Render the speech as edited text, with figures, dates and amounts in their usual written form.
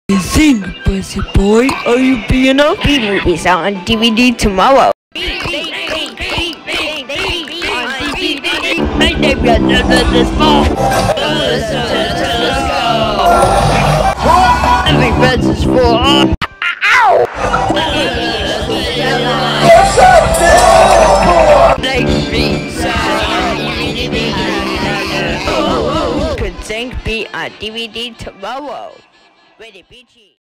Sing, pussy boy, are you big enough? B-movies out on DVD tomorrow. Every fence is full. Could Sing be on DVD tomorrow? Rated PG.